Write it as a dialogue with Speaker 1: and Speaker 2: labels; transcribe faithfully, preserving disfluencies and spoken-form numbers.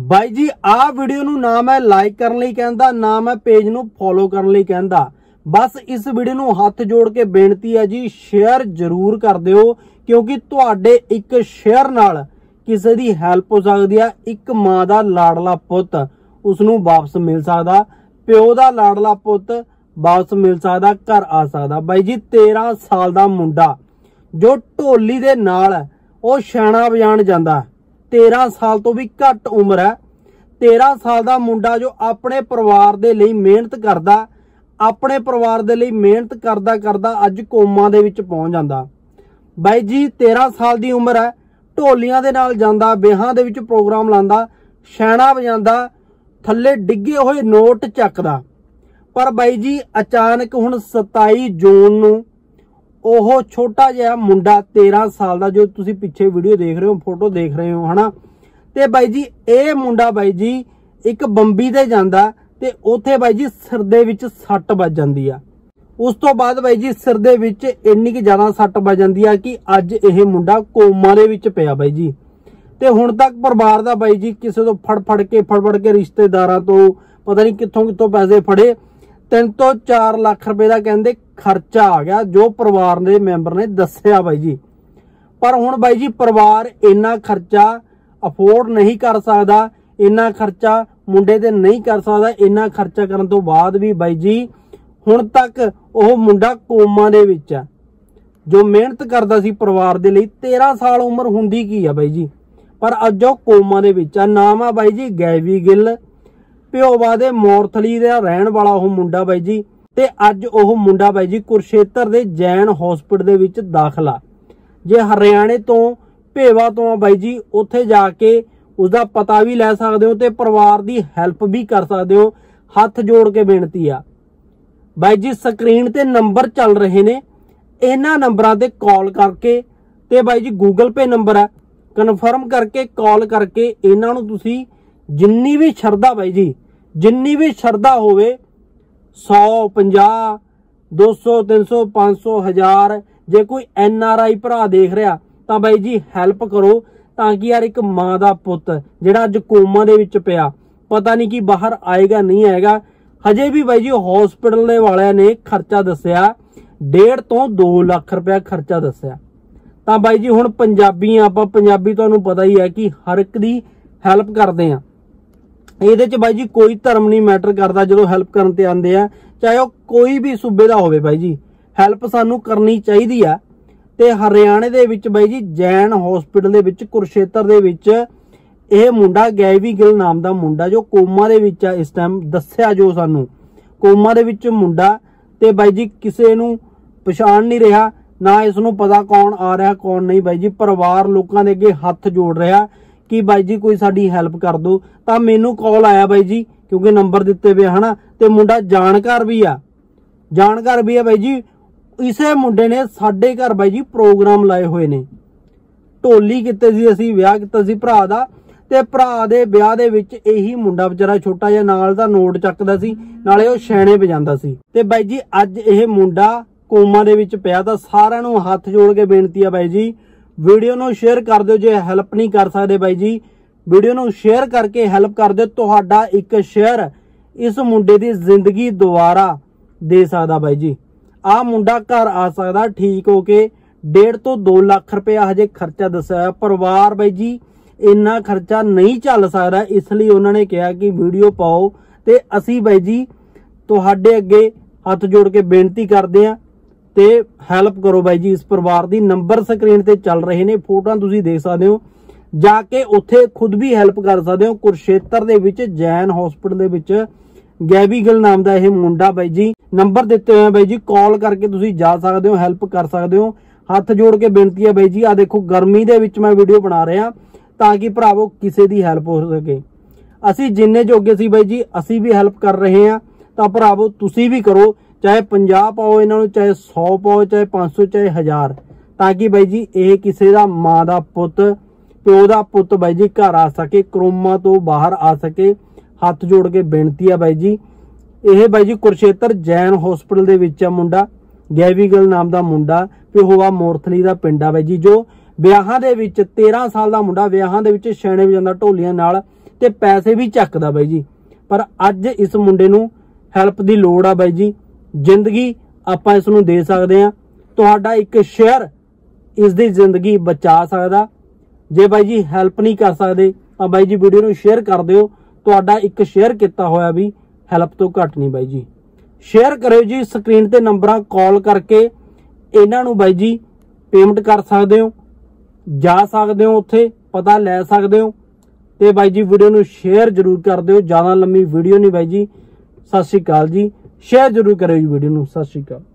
Speaker 1: ਬਾਈ ਜੀ ਆਹ ਵੀਡੀਓ ਨੂੰ ਨਾ ਮੈਂ ਲਾइक ਕਰਨ ਲਈ ਕਹਿੰਦਾ ਨਾ ਮੈਂ पेज ਨੂੰ फॉलो ਕਰਨ ਲਈ ਕਹਿੰਦਾ। बस इस वीडियो ਨੂੰ हथ जोड़ के बेनती है जी शेयर जरूर कर दिओ क्योंकि तुहाडे एक शेयर नाल किसी दी हेल्प हो सकती है। एक मां दा लाडला पुत उसनू वापस मिल सकदा, प्यो दा लाडला पुत वापस मिल सकदा, घर आ सकदा। बाई जी तेरह साल दा मुंडा जो ढोली दे नाल ओ छाणा वजाण जांदा, तेरह साल तो भी घट उम्र है। तेरह साल दा मुंडा जो अपने परिवार दे लई मेहनत करदा, अपने परिवार दे लई मेहनत करदा करदा अज कोमा दे विच पहुंच जांदा। बाई जी तेरह साल दी उम्र है, ढोलियां दे नाल जांदा, बिहां दे विच प्रोग्राम लांदा, छाणा वजांदा, थल्ले डिगे होए नोट चकदा। पर बाई जी अचानक हुण सताई जून नूं ओह छोटा जिहा मुंडा तेरह साल दा जो तुसीं पिछे वीडियो देख रहे हो, फोटो देख रहे हो है ना, ते बाई जी ये मुंडा बाई जी एक बंबी ते जांदा ते उत्थे बाई जी सिर दे विच सट वज जांदी आ। उस तो बाद बाई जी सिर दे विच इन्नी कि ज्यादा सट वज जांदी आ कि अज ये मुंडा कोमा दे विच पिया बाई जी। ते हुण तक परिवार दा बाई जी किसे तो फड़ फड़ के फड़ फड़ के रिश्तेदारां तो पता नहीं कित्थों कित्थों पैसे फड़े, तीन तो चार लाख रुपए का कहंदे खर्चा आ गया जो परिवार के मैंबर ने दस्सिया बाई जी। पर हुण बाई जी परिवार इन्ना खर्चा अफोर्ड नहीं कर सकदा, इन्ना खर्चा मुंडे ते नहीं कर सकदा। इन्ना खर्चा करन तो बाद भी बाई जी हुण तक ओह मुंडा कोमा दे विच है जो मेहनत करदा सी परिवार दे लई। तेरह साल उम्र हुंदी की है बाई जी, पर अज ओह कोमा दे विच है। नाम है बाई जी गैवी गिल, प्योवा दे मोरथली दा रहण वाला ओह मुंडा बाई जी। ते अज ओह मुंडा बाई जी कुरुक्षेत्र दे जैन हॉस्पिटल दे विच दाखला। जे हरियाणे तो भेवा तो बाई जी उत्थे जाके उसका पता भी लै सकते हो ते परिवार की हैल्प भी कर सकते हो। हथ जोड़ के बेनती आ बाई जी स्क्रीन ते नंबर चल रहे ने, इन्हां नंबरां ते कॉल करके ते बाई जी गूगल पे नंबर है कन्फर्म करके कॉल करके इन्हां नूं तुसीं जिन्नी भी शरदा बाई जी जिन्नी भी शरदा होवे सौ पंजाह दो सौ तीन सौ पांच सौ हज़ार जे कोई एन आर आई भरा देख रहा तो बाई जी हैल्प करो ताकि यार एक मां दा पुत जिहड़ा अज कोमा दे विच पिया पता नहीं कि बाहर आएगा नहीं आएगा। हजे भी बाई जी हॉस्पिटल दे वालियां ने खर्चा दस्सिया डेढ़ तो दो लाख रुपया खर्चा दस्सिया। तां बाई जी हुण पंजाबी आपां पंजाबी तुहानूं पता ही है कि हर एक दी हैल्प करदे आ। ਇਹਦੇ ਚ ਬਾਈ ਜੀ कोई धर्म नहीं मैटर करता जो हैल्प करन ते आंदे आ, चाहे वह कोई भी सूबे का होवे बाई जी हैल्प सानू करनी चाहिदी आ। ते हरियाणे दे विच बाई जी जैन हॉस्पिटल दे विच कुरुक्षेत्र दे विच यह मुंडा गैवी गिल नाम दा मुंडा जो कोमा दे विच आ इस टाइम दस्सिया जो सानू कोमा दे विच मुंडा ते बाई जी किसे नू पछाण नहीं रहा ना इसनू पता कौन आ रहा कौन नहीं। बाई जी परिवार लोगों के अगे हथ जोड़ रहा कि बाई जी कोई साडी हैल्प कर दो। तो मैनू कॉल आया बाई जी क्योंकि नंबर दिते पे है ना, तो मुंडा जानकार भी आ जानकार भी है बाई जी। इसे मुंडे ने साडे घर बाई जी प्रोग्राम लाए हुए ने, ढोली किते सी असीं विआह किता सी भरा दा ते भरा दे विआह दे विच यही मुंडा बेचारा छोटा जिहा नाल दा नोट चकदा सी नाले ओह छेणे वजांदा सी। ते बाई जी अज यह मुंडा कोमा दे विच पिया। तां सारिआं नूं हथ जोड़ के बेनती है बाई जी वीडियो नूं शेयर कर दिओ। जे हैल्प नहीं कर सकते बाई जी वीडियो नूं शेयर करके हैल्प कर दिओ। तुहाडा एक शेयर इस मुंडे दी जिंदगी दोबारा दे सकदा बाई जी। आ मुंडा घर आ सकदा ठीक हो के डेढ़ तो दो लाख रुपया हजे खर्चा दस्सिया। परिवार बाई जी इन्ना खर्चा नहीं चल सकदा, इसलिए उन्होंने कहा कि वीडियो पाओ ते असी बाई जी तुहाडे अगे हथ जोड़ के बेनती करते हैं ते हैल्प करो बाई जी इस परिवार दी। नंबर स्क्रीन ते चल रहे ने, फोटो तुसीं देख सकते हो, जाके उत्थे खुद भी हैल्प कर सकते हो। कुरुक्षेत्र दे विच जैन हॉस्पिटल दे विच गैवी गिल नाम दा यह मुंडा बाई जी नंबर दिते हुए बाई जी कॉल करके तुसीं जा सकते हो, हैल्प कर सकते हो। हथ जोड़ के बेनती है बाई जी आ देखो गर्मी दे विच मैं वीडियो बना रहा ताकि भरावो किसी दी हैल्प हो सके। असीं जिन्ने जोगे सी बाई जी असीं भी हैल्प कर रहे हैं, तो भरावो तुसीं भी करो। चाहे पंजाह पाओ इन्हों चाहे सौ पाओ चाहे पांच सौ चाहे हज़ार, ताकि बाई जी ये किसी का मां का पुत प्यो का पुत बाई जी घर आ सके, कोमा तो बाहर आ सके। हथ जोड़ के बेनती है बाई जी यह बाई जी कुरुक्षेत्र जैन हॉस्पिटल दे विच आ मुंडा गैवी गिल नाम का मुंडा प्योवा मोरथली का पिंड आ बाई जी जो ਵਿਆਹਾਂ ਦੇ ਵਿੱਚ तेरह साल का मुंडा ਵਿਆਹਾਂ ਦੇ ਵਿੱਚ ਛੇਣੇ ਵਜਾਉਂਦਾ ਢੋਲੀਆਂ ਨਾਲ ਤੇ ਪੈਸੇ ਵੀ ਚੱਕਦਾ ਬਾਈ ਜੀ। ਪਰ ਅੱਜ ਇਸ ਮੁੰਡੇ ਨੂੰ ਹੈਲਪ ਦੀ ਲੋੜ ਆ ਬਾਈ ਜੀ। ਜ਼ਿੰਦਗੀ ਆਪਾਂ ਇਸ ਨੂੰ ਦੇ ਸਕਦੇ ਆ। ਤੁਹਾਡਾ ਇੱਕ ਸ਼ੇਅਰ ਇਸ ਦੀ ਜ਼ਿੰਦਗੀ ਬਚਾ ਸਕਦਾ। ਜੇ ਬਾਈ ਜੀ ਹੈਲਪ ਨਹੀਂ ਕਰ ਸਕਦੇ ਤਾਂ ਬਾਈ ਜੀ ਵੀਡੀਓ ਨੂੰ ਸ਼ੇਅਰ ਕਰ ਦਿਓ। ਤੁਹਾਡਾ ਇੱਕ ਸ਼ੇਅਰ ਕੀਤਾ ਹੋਇਆ ਵੀ ਹੈਲਪ ਤੋਂ ਘੱਟ ਨਹੀਂ ਬਾਈ ਜੀ। ਸ਼ੇਅਰ ਕਰਿਓ ਜੀ। ਸਕਰੀਨ ਤੇ ਨੰਬਰਾਂ ਕਾਲ ਕਰਕੇ ਇਹਨਾਂ ਨੂੰ ਬਾਈ ਜੀ ਪੇਮੈਂਟ ਕਰ ਸਕਦੇ ਹੋ, ਜਾ ਸਕਦੇ ਹੋ, ਉੱਥੇ ਪਤਾ ਲੈ ਸਕਦੇ ਹੋ। ਤੇ ਬਾਈ ਜੀ ਵੀਡੀਓ ਨੂੰ ਸ਼ੇਅਰ ਜ਼ਰੂਰ ਕਰ ਦਿਓ। ਜ਼ਿਆਦਾ ਲੰਮੀ ਵੀਡੀਓ ਨਹੀਂ ਬਾਈ ਜੀ। ਸਤਿ ਸ਼੍ਰੀ ਅਕਾਲ ਜੀ। ਸ਼ੇਅਰ ਜ਼ਰੂਰ ਕਰਿਓ ਜੀ ਵੀਡੀਓ ਨੂੰ। ਸਤਿ ਸ਼੍ਰੀ ਅਕਾਲ।